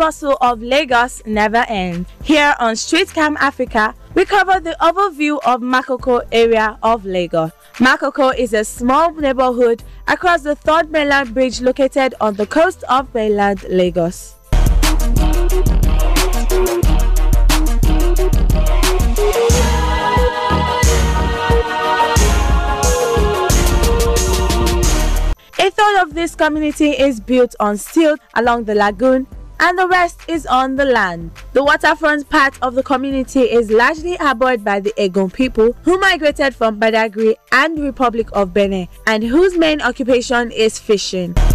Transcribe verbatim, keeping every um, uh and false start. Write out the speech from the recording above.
bustle of Lagos never ends. Here on Street Cam Africa, we cover the overview of Makoko area of Lagos. Makoko is a small neighborhood across the Third Mainland Bridge located on the coast of mainland Lagos. A third of this community is built on stilts along the lagoon, and the rest is on the land. The waterfront part of the community is largely harbored by the Egon people, who migrated from Badagry and the Republic of Benin, and whose main occupation is fishing.